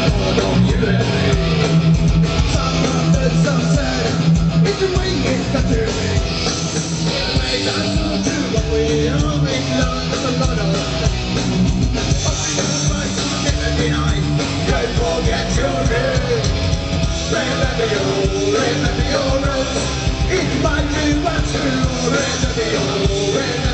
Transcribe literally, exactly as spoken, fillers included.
om you and me. Something, something, it's the way it's got to be. Make us all do what we always love. There's a lot of things. Never deny. Don't forget your roots. Remember your, remember your roots. It might be what's true. Remember your, remember